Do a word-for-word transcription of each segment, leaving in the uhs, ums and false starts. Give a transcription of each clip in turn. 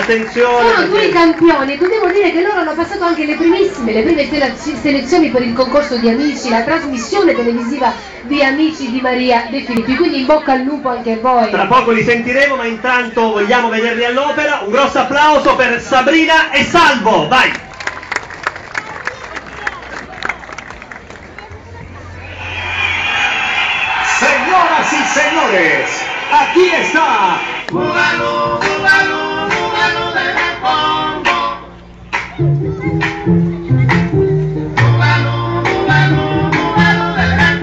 attenzione. Sono due campioni e dobbiamo dire che loro hanno passato anche le primissime, le prime selezioni per il concorso di Amici, la trasmissione televisiva di Amici di Maria De Filippi, quindi in bocca al lupo anche a voi. Tra poco li sentiremo, ma intanto vogliamo vederli all'opera. Un grosso applauso per Sabrina e Salvo, vai! Señoras y señores, aquí está Búgalo, búgalo, búgalo de la Congo. Búgalo, búgalo, búgalo de la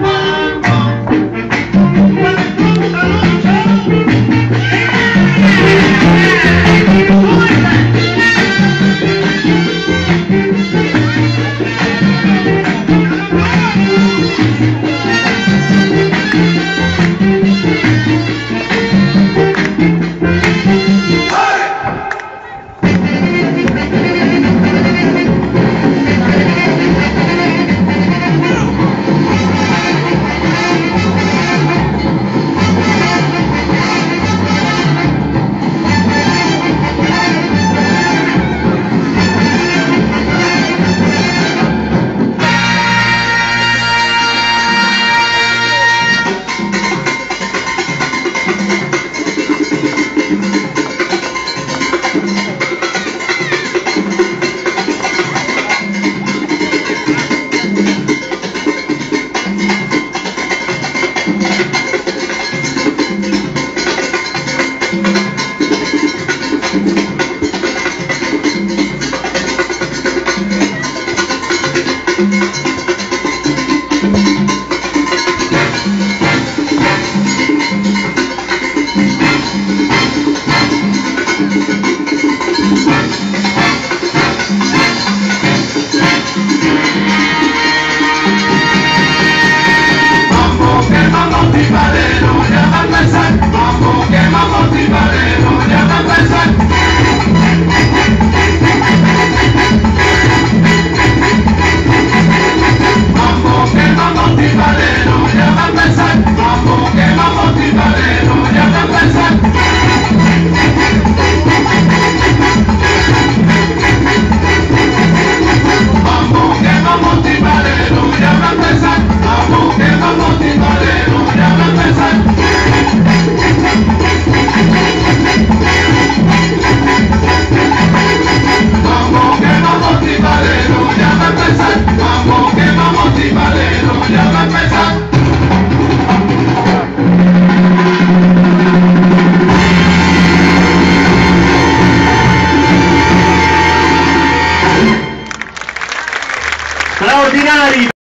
Straordinari!